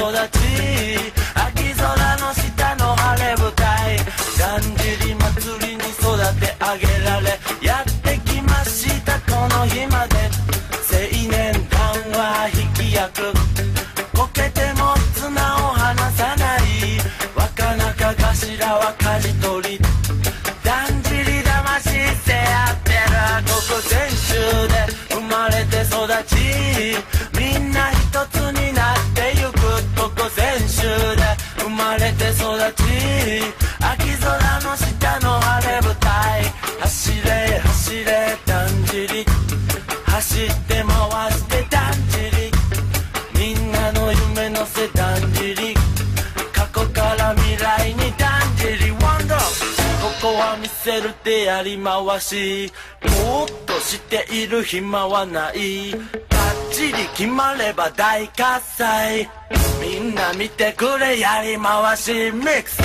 ち秋空の下の晴れ舞台だんじり祭りに育て上げられやってきましたこの日まで青年団は引き役こけても綱を離さない若中頭は舵取りだんじり魂せやってるここ全州で生まれて育ちみんな一つになってゆくここ全州で生まれて育ち秋空の下の晴れ舞台走れ走れだんじり走って回してだんじりみんなの夢乗せだんじり過去から未来にだんじりワンドここは見せるでやり回しもっとしている暇はないかっちり決まれば大喝采みんな見てくれやり回しミックス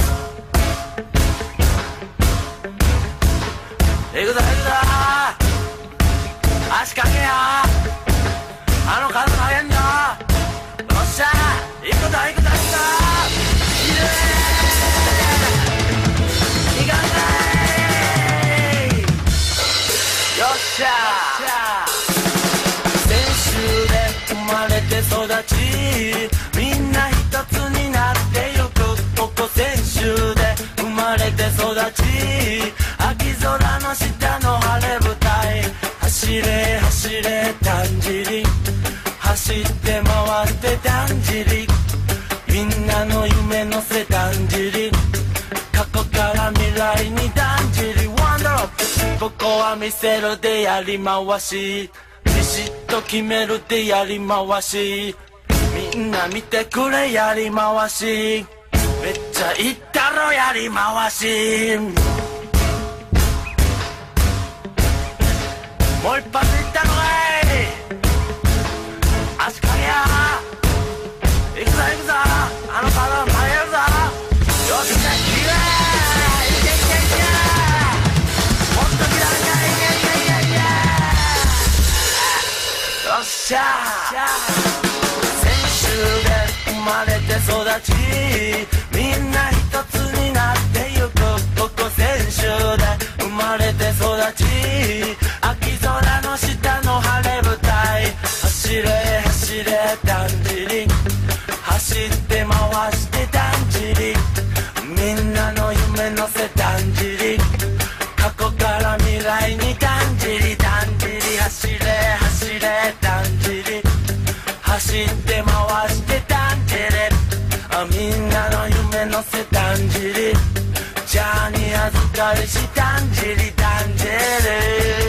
いくぞいくぞ足かけよあの数曲げんぞよっしゃいくぞいくぞいくぞイエーイいかんかいよっしゃ先週で生まれて育ちみんな一つになってゆくここ先週で生まれて育ち秋空の下の晴れ舞台走れ走れだんじり走って回ってだんじりみんなの夢乗せだんじり過去から未来にだんじりワンドロップここは見せるでやり回しビシッと決めるでやり回しみんな見てくれやり回しめっちゃいったろやり回しもう一発いったのかい足かけや行くぞ行くぞあの体を曲げるぞよっしゃきれいいけいけいけもっときらんかいけいけいけいけよっしゃ先週で生まれて育ちみんな一つになってゆくここ先週で生まれて育ち秋空の下の晴れ舞台走れ走れだんじり走って回してだんじりみんなの夢乗せだんじり過去から未来にだんじりだんじり走れ走れだんじり走って回してだんじりみんなの夢乗せだんじりジャーに預かりしだんじりだんじり